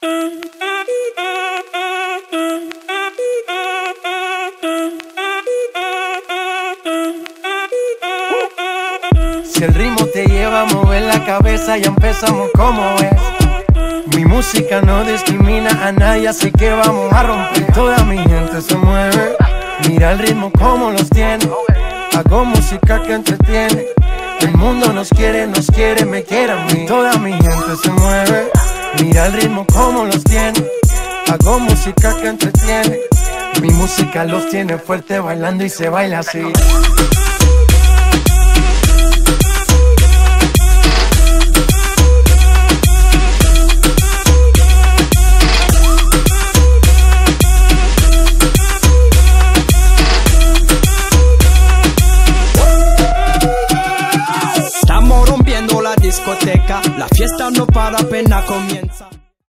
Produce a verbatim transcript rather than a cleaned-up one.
Si el ritmo te lleva a mover la cabeza, ya empezamos como es. Mi música no discrimina a nadie, así que vamos a romper. Toda mi gente se mueve, mira el ritmo como los tiene. Hago música que entretiene. El mundo nos quiere, nos quiere, me quiere a mí. Toda mi gente se mueve, mira el ritmo como los tiene. Hago música que entretiene. Mi música los tiene fuerte bailando y se baila así. Estamos rompiendo la discoteca, la fiesta no para, pena conmigo.